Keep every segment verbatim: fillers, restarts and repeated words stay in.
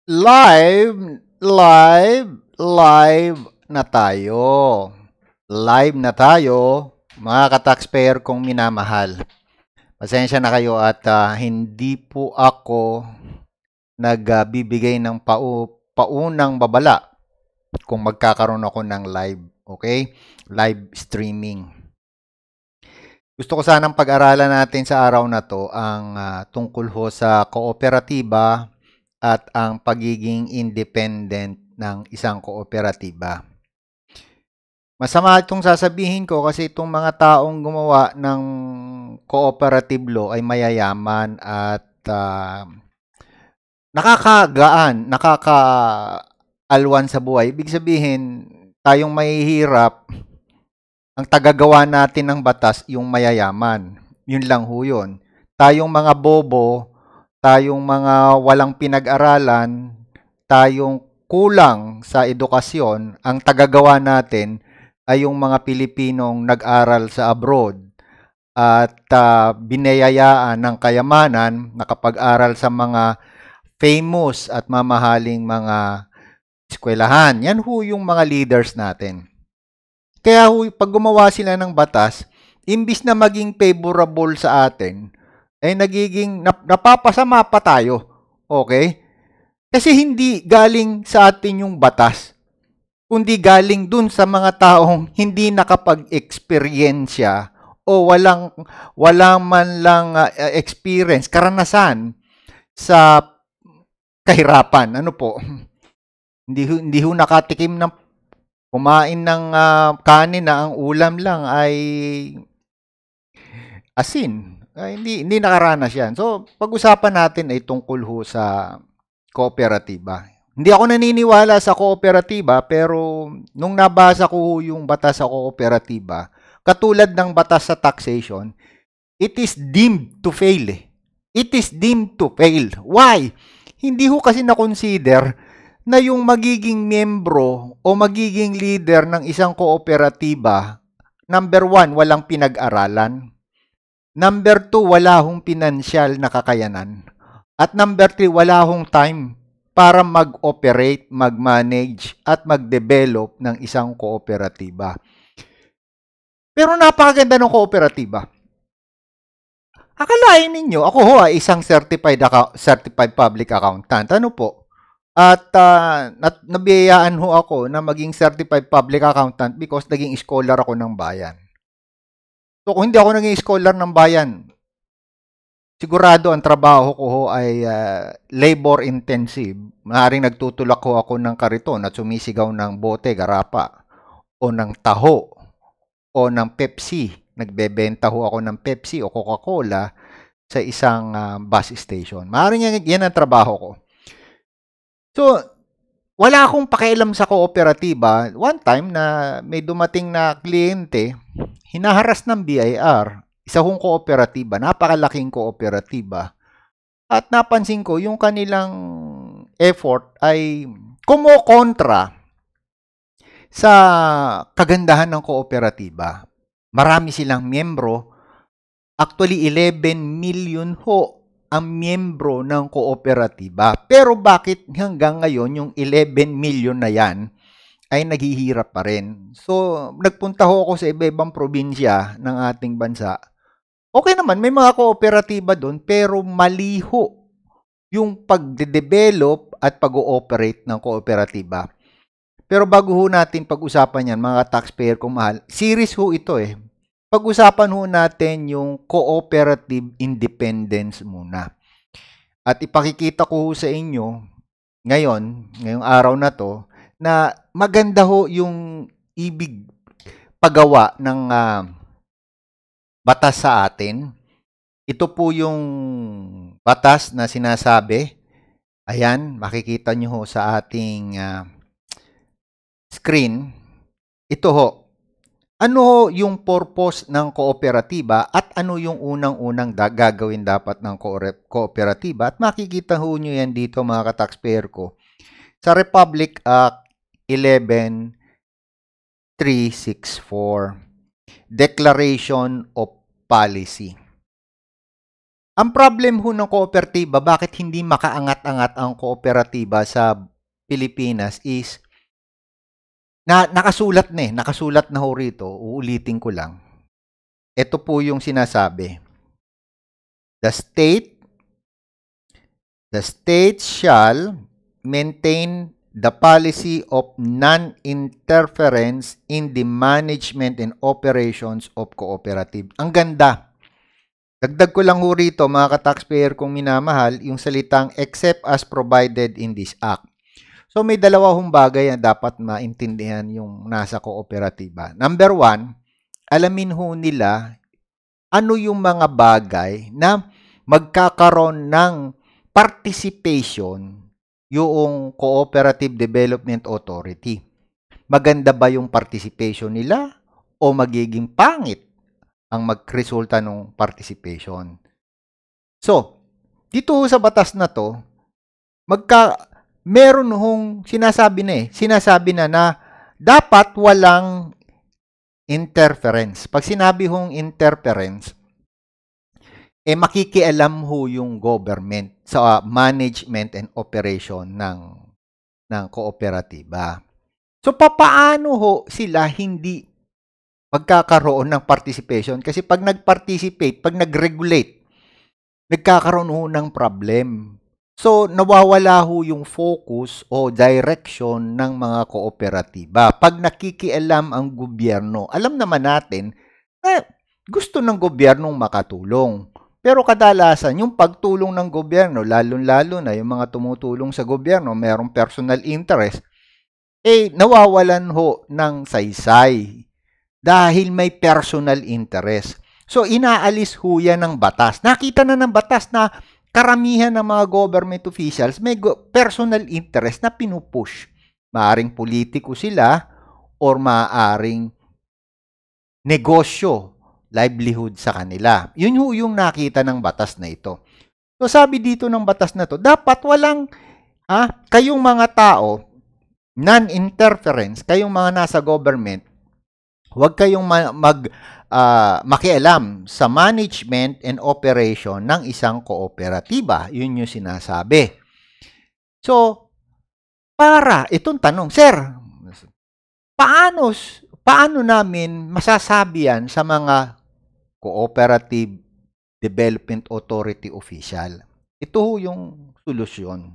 Live, live, live na tayo. Live na tayo, mga ka-taxpayer kong minamahal. Pasensya na kayo at ah, hindi po ako nagbibigay ng pau paunang babala kung magkakaroon ako ng live, okay? Live streaming. Gusto ko sanang pag-aralan natin sa araw na to ang ah, tungkol ho sa kooperatiba at ang pagiging independent ng isang kooperatiba. Masama itong sasabihin ko kasi itong mga taong gumawa ng cooperative law ay mayayaman at ah, nakakagaan, nakakaalwan sa buhay. Ibig sabihin, tayong mahihirap, ang tagagawa natin ng batas, yung mayayaman. Yun lang ho yun. Tayong mga bobo, tayong mga walang pinag-aralan, tayong kulang sa edukasyon, ang tagagawa natin ay yung mga Pilipinong nag-aral sa abroad at uh, binayayaan ng kayamanan, nakapag-aral sa mga famous at mamahaling mga eskwelahan. Yan ho yung mga leaders natin. Kaya ho, pag gumawa sila ng batas, imbis na maging favorable sa atin, ay nagiging nap- napapasama pa tayo. Okay? Kasi hindi galing sa atin yung batas, kundi galing dun sa mga taong hindi nakapag-eksperyensya o walang walang man lang uh, experience, karanasan sa kahirapan. Ano po? Hindi ho, hindi ho nakatikim ng kumain ng uh, kanin na ang ulam lang ay asin. Ay, hindi hindi nakaranas yan. So, pag-usapan natin ay tungkol ho sa kooperatiba. Hindi ako naniniwala sa kooperatiba pero nung nabasa ko yung batas sa kooperatiba, katulad ng batas sa taxation, it is deemed to fail. Eh. It is deemed to fail. Why? Hindi ho kasi na-consider na yung magiging membro o magiging leader ng isang kooperatiba, number one, walang pinag-aralan. Number two, wala hong pinansyal na kakayanan. At number three, wala hong time para mag-operate, mag-manage, at mag-develop ng isang kooperatiba. Pero napakaganda ng kooperatiba. Akalain ninyo, ako ho ay isang certified, certified public accountant. Ano po? At uh, nabiyayaan ho ako na maging certified public accountant because naging scholar ako ng bayan. So kung hindi ako naging scholar ng bayan, sigurado ang trabaho ko ho ay uh, labor intensive. Maaaring nagtutulak ho ako ng kariton at sumisigaw ng bote, garapa, o ng taho, o ng Pepsi. Nagbebenta ho ako ng Pepsi o Coca-Cola sa isang uh, bus station. Maaaring yan, yan ang trabaho ko. So, wala akong pakialam sa kooperatiba. One time na may dumating na kliyente, hinaharas ng B I R, isa hong kooperatiba, napakalaking kooperatiba. At napansin ko, yung kanilang effort ay kumokontra sa kagandahan ng kooperatiba. Marami silang miyembro. Actually, eleven million ho ang miyembro ng kooperatiba. Pero bakit hanggang ngayon yung eleven million na yan ay naghihirap pa rin? So, nagpunta ho ako sa iba-ibang probinsya ng ating bansa. Okay naman, may mga kooperatiba doon, pero mali ho yung pagde-develop at pag-ooperate ng kooperatiba. Pero bago ho natin pag-usapan yan, mga taxpayer kong mahal, series ho ito eh. Pag-usapan ho natin yung cooperative independence muna. At ipakikita ko ho sa inyo ngayon, ngayong araw na to, na maganda ho yung ibig paggawa ng uh, batas sa atin. Ito po yung batas na sinasabi. Ayan, makikita nyo ho sa ating uh, screen. Ito ho. Ano yung purpose ng kooperatiba at ano yung unang-unang da gagawin dapat ng ko kooperatiba? At makikita ho nyo yan dito mga ka-taxpayer ko. Sa Republic Act eleven three sixty-four, Declaration of Policy. Ang problem ho ng kooperatiba, bakit hindi makaangat-angat ang kooperatiba sa Pilipinas is, na nakasulat na eh, nakasulat na ho rito, uulitin ko lang. Ito po yung sinasabi. The state, the state shall maintain the policy of non-interference in the management and operations of cooperative. Ang ganda. Dagdag ko lang ho rito, mga ka-taxpayer kong minamahal, yung salitang except as provided in this act. So may dalawa hong bagay na dapat maintindihan yung nasa kooperatiba. Number one, alamin ho nila ano yung mga bagay na magkakaroon ng participation yung Cooperative Development Authority. Maganda ba yung participation nila o magiging pangit ang magresulta ng participation? So, dito sa batas na to, magka, meron hong sinasabi na eh, sinasabi na na dapat walang interference. Pag sinabi hong interference, eh makikialam ho yung government sa management and operation ng, ng kooperatiba. So, papaano ho sila hindi magkakaroon ng participation? Kasi pag nag-participate, pag nag-regulate, nagkakaroon ho ng problem. So, nawawala ho yung focus o direction ng mga kooperatiba. Pag nakikialam ang gobyerno, alam naman natin na gusto ng gobyernong makatulong. Pero kadalasan, yung pagtulong ng gobyerno, lalo-lalo na yung mga tumutulong sa gobyerno, mayroong personal interest, eh nawawalan ho ng saysay dahil may personal interest. So, inaalis ho yan ng batas. Nakita na ng batas na karamihan ng mga government officials may personal interest na pinupush. Maaring politiko sila or maaring negosyo, livelihood sa kanila. Yun ho yung nakita ng batas na ito. So, sabi dito ng batas na to, dapat walang, ah, kayong mga tao, non-interference, kayong mga nasa government, huwag kayong mag, uh, makialam sa management and operation ng isang kooperatiba. Yun yung sinasabi. So, para, itong tanong, Sir, paano, paano namin masasabi yan sa mga Cooperative Development Authority official? Ito ho yung solusyon.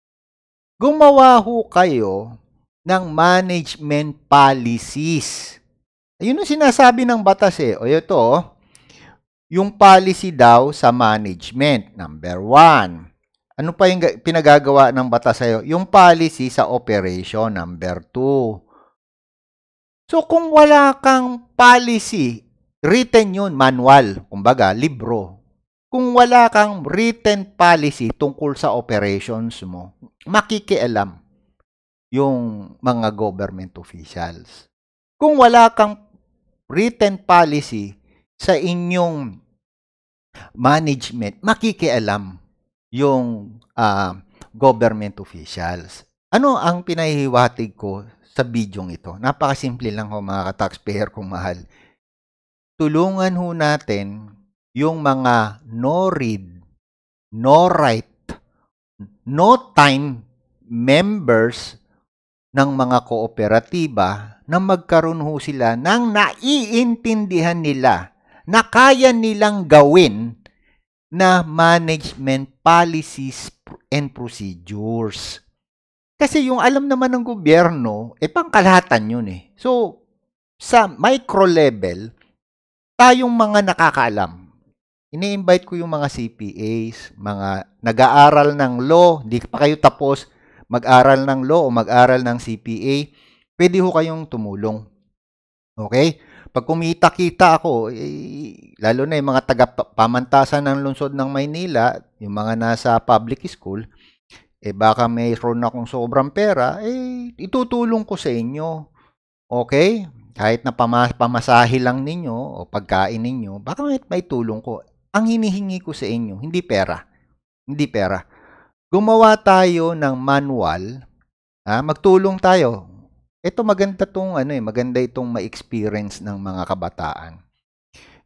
Gumawa ho kayo ng management policies. Ayun ang sinasabi ng batas eh. O ito, yung policy daw sa management, number one. Ano pa yung pinagagawa ng batas sa'yo? Yung policy sa operation, number two. So, kung wala kang policy, written yun, manual, kumbaga, libro. Kung wala kang written policy tungkol sa operations mo, makikialam yung mga government officials. Kung wala kang written policy sa inyong management, makikialam yung uh, government officials. Ano ang pinahihiwatig ko sa bidyong ito? Napakasimple lang ho, mga ka-taxpayer kong mahal. Tulungan ho natin yung mga no read, no write, no time members ng mga kooperatiba na magkaroon ho sila ng naiintindihan nila na kaya nilang gawin na management policies and procedures. Kasi yung alam naman ng gobyerno, eh pangkalahatan yun eh. So, sa micro level, tayong mga nakakaalam. Ini-invite ko yung mga C P As, mga nag-aaral ng law, di pa kayo tapos mag-aral ng law o mag-aral ng C P A, pwede ho kayong tumulong. Okay? Pag kumita-kita ako, eh, lalo na yung mga taga-pamantasan ng lungsod ng Maynila, yung mga nasa public school, eh baka mayroon akong sobrang pera, eh itutulong ko sa inyo. Okay? Kahit na pamas pamasahe lang ninyo o pagkain ninyo, baka may, may tulong ko. Ang hinihingi ko sa inyo, hindi pera. Hindi pera. Gumawa tayo ng manual, ha? Magtulong tayo. Ito maganda tong ano eh, maganda itong ma-experience ng mga kabataan.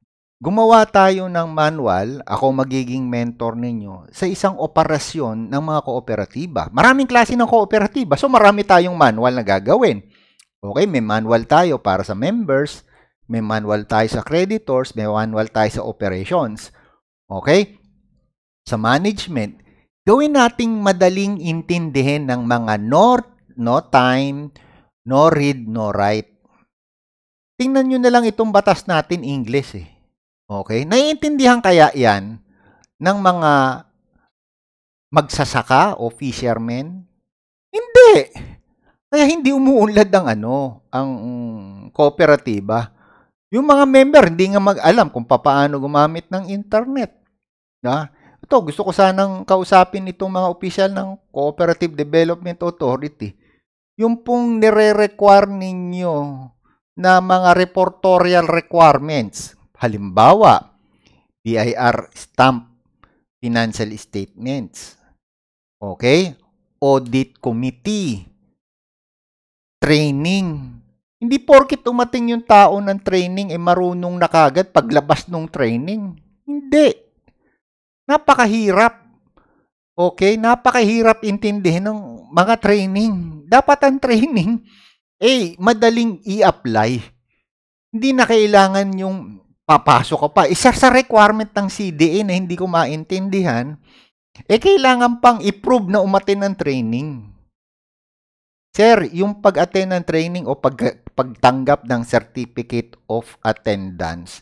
gumawa tayo ng manual, ako magiging mentor ninyo, sa isang operasyon ng mga kooperatiba. Maraming klase ng kooperatiba, so marami tayong manual na gagawin. Okay, may manual tayo para sa members, may manual tayo sa creditors, may manual tayo sa operations. Okay? Sa management, gawin nating madaling intindihin ng mga no, no time, no read, no write. Tingnan nyo na lang itong batas natin English eh. Okay? Naiintindihan kaya yan ng mga magsasaka o fishermen? Hindi. Kaya hindi umuunlad ang ano, ang um, kooperatiba. Yung mga member hindi nga mag-alam kung paano gumamit ng internet. Na? Ito, gusto ko sanang kausapin itong mga opisyal ng Cooperative Development Authority. Yung pong nire-require ninyo na mga reportorial requirements. Halimbawa, B I R stamp financial statements. Okay? Audit committee. Training. Hindi porkit umating yung tao ng training, eh marunong na kagad paglabas ng training. Hindi. Napakahirap. Okay? Napakahirap intindihin ng mga training. Dapat ang training, eh, madaling i-apply. Hindi na kailangan yung papasok ka pa. Isa sa requirement ng C D A na hindi ko maintindihan, eh kailangan pang i-prove na umattend ng training. Sir, yung pag-attend ng training o pag pagtanggap ng certificate of attendance,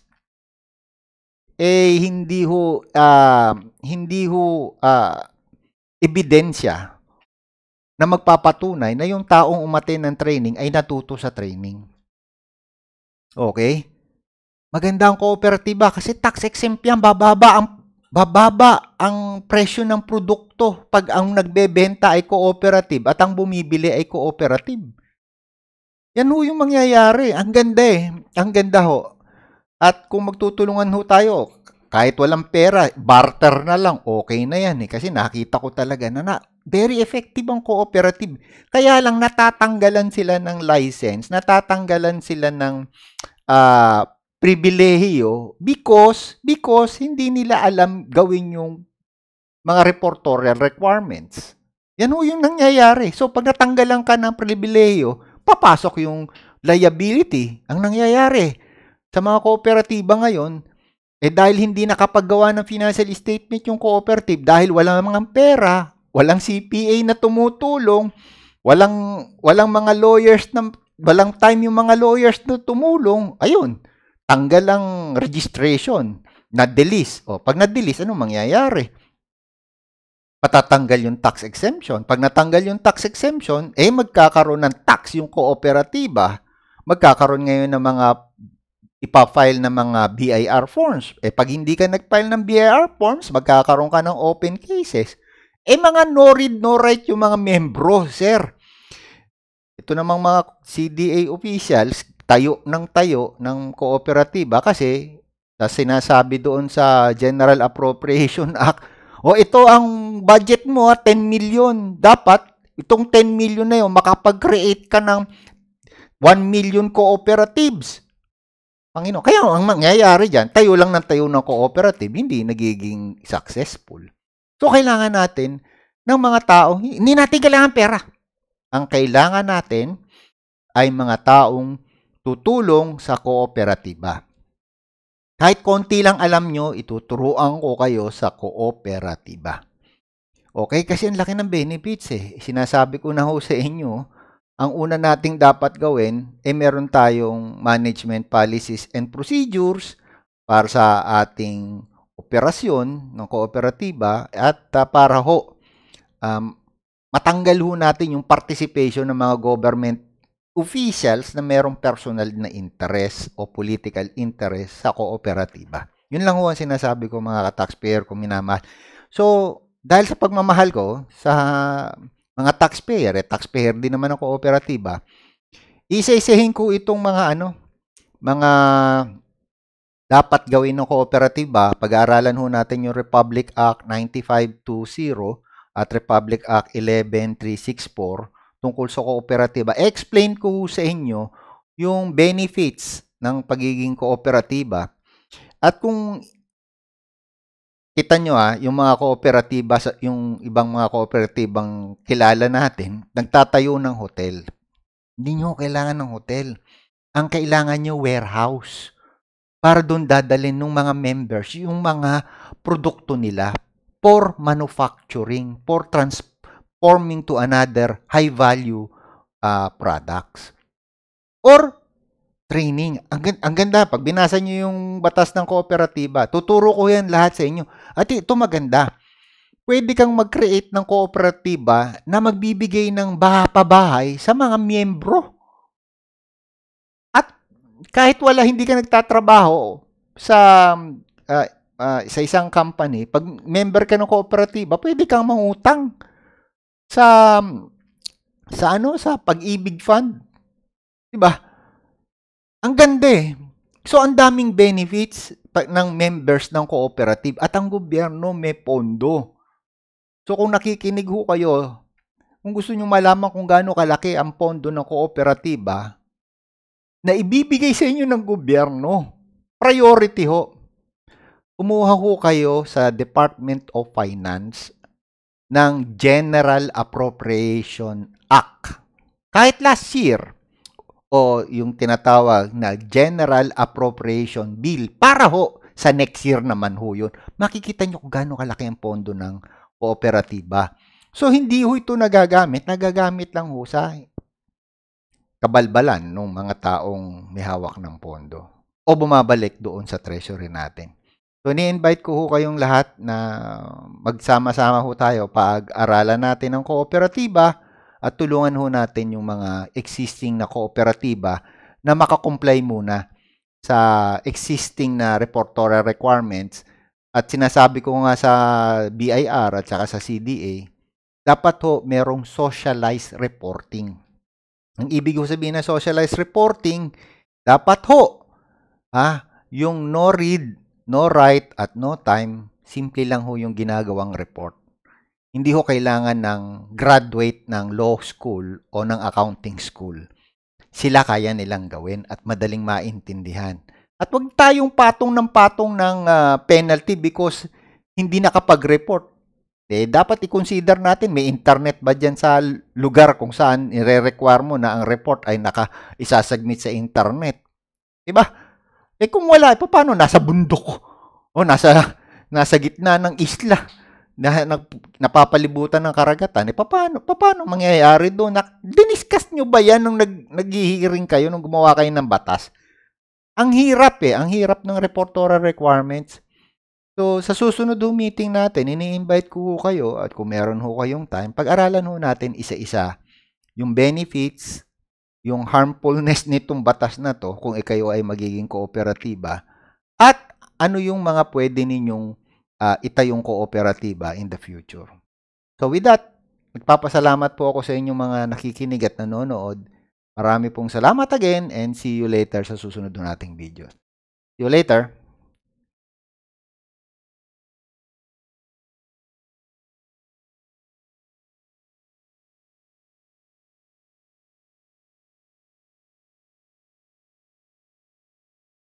eh hindi ho, uh, hindi ho uh, ebidensya na magpapatunay na yung taong umattend ng training ay natuto sa training. Okay? Maganda ang kooperatiba kasi tax exempt yan, bababa ang bababa ang presyo ng produkto pag ang nagbebenta ay cooperative at ang bumibili ay cooperative. Yan ho yung mangyayari. Ang ganda eh. Ang ganda ho. At kung magtutulungan ho tayo, kahit walang pera, barter na lang, okay na yan eh. Kasi nakita ko talaga na, na very effective ang cooperative. Kaya lang natatanggalan sila ng license, natatanggalan sila ng uh, pribilehiyo because, because hindi nila alam gawin yung mga reportorial requirements. Yan ho yung nangyayari. So, pag natanggalan ka ng pribilehiyo, papasok yung liability. Ang nangyayari sa mga kooperatiba ngayon, eh dahil hindi nakapaggawa ng financial statement yung cooperative, dahil walang mga pera, walang C P A na tumutulong, walang, walang mga lawyers, na, walang time yung mga lawyers na tumulong, ayun, tanggal ang registration, na-delist. O, pag na-delist, anong mangyayari? Patatanggal yung tax exemption. Pag natanggal yung tax exemption, eh magkakaroon ng tax yung kooperatiba. Magkakaroon ngayon ng mga ipa-file ng mga B I R forms. Eh pag hindi ka nag-file ng B I R forms, magkakaroon ka ng open cases. Eh mga no read, no write yung mga membro, sir. Ito namang mga C D A officials, tayo ng tayo ng kooperatiba kasi sa sinasabi doon sa General Appropriation Act, o ito ang budget mo, ten million. Dapat itong ten million na yun, makapag-create ka ng one million cooperatives. Panginoon. Kaya ang mangyayari dyan, tayo lang ng tayo ng cooperative, hindi nagiging successful. So, kailangan natin ng mga tao, hindi natin kailangan pera. Ang kailangan natin ay mga taong tutulong sa kooperatiba. Kahit konti lang alam nyo, ituturuan ko kayo sa kooperatiba. Okay? Kasi ang laki ng benefits eh. Sinasabi ko na ho sa inyo, ang una nating dapat gawin, eh meron tayong management policies and procedures para sa ating operasyon ng kooperatiba at uh, para ho, um, matanggal ho natin yung participation ng mga government officials na merong personal na interest o political interest sa kooperatiba. Yun lang ho ang sinasabi ko mga ka-taxpayer kung minamahal. So, dahil sa pagmamahal ko sa mga taxpayer, eh, taxpayer din naman ang kooperatiba, isa-isahin ko itong mga ano, mga dapat gawin ng kooperatiba. Pag-aaralan ho natin yung Republic Act ninety-five twenty at Republic Act eleven three sixty-four tungkol sa kooperatiba. Explain ko sa inyo yung benefits ng pagiging kooperatiba At kung kita nyo ah, yung mga kooperatiba, yung ibang mga kooperatibang kilala natin, nagtatayo ng hotel. Hindi nyo kailangan ng hotel. Ang kailangan nyo, warehouse. Para doon dadalhin ng mga members yung mga produkto nila for manufacturing, for transforming to another high-value uh, products. Or training. Ang, ang ganda, pag binasa nyo yung batas ng kooperatiba, tuturo ko yan lahat sa inyo. At ito maganda. Pwede kang mag-create ng kooperatiba na magbibigay ng pabahay sa mga miyembro. At kahit wala, hindi ka nagtatrabaho sa, uh, uh, sa isang company, pag member ka ng kooperatiba, pwede kang mangutang sa, sa ano, sa Pag-ibig Fund. Diba? Ang ganda eh. So, ang daming benefits ng members ng cooperative at ang gobyerno may pondo. So, kung nakikinig ho kayo, kung gusto nyo malaman kung gaano kalaki ang pondo ng kooperatiba na ibibigay sa inyo ng gobyerno, priority ho. Kumuha ho kayo sa Department of Finance ng General Appropriation Act. Kahit last year, o yung tinatawag na General Appropriation Bill para ho sa next year naman ho yun. Makikita nyo kung gaano kalaki ang pondo ng kooperatiba. So, hindi ho ito nagagamit. Nagagamit lang ho sa kabalbalan ng mga taong may hawak ng pondo o bumabalik doon sa treasury natin. So, ni-invite ko ho kayong lahat na magsama-sama ho tayo pag-aralan natin ang kooperatiba at tulungan ho natin yung mga existing na kooperatiba na makakomply muna sa existing na reportorial requirements. At sinasabi ko nga sa B I R at saka sa C D A, dapat ho merong socialized reporting. Ang ibig ko sabihin na socialized reporting, dapat ho, ah, yung no read, no write, at no time, simple lang ho yung ginagawang report. Hindi ho kailangan ng graduate ng law school o ng accounting school. Sila kaya nilang gawin at madaling maintindihan. At wag tayong patong ng patong ng uh, penalty because hindi nakapag-report. Eh, dapat i-consider natin, may internet ba dyan sa lugar kung saan i-require mo na ang report ay naka-isasubmit sa internet? Diba? Eh kung wala, eh, paano? Nasa bundok o nasa, nasa gitna ng isla na napapalibutan ng karagatan, eh, paano, paano mangyayari doon? Na, diniscuss nyo ba yan nung nag, nag-hearing kayo, nung gumawa kayo ng batas? Ang hirap eh, ang hirap ng reportorial requirements. So, sa susunod ho meeting natin, ini-invite ko ho kayo at kung meron ho kayong time, pag-aralan ho natin isa-isa yung benefits, yung harmfulness nitong batas na to kung ikayo ay magiging kooperatiba at ano yung mga pwede ninyong Uh, itayong kooperatiba in the future. So with that, nagpapasalamat po ako sa inyong mga nakikinig at nanonood. Marami pong salamat again and see you later sa susunod nating video. See you later!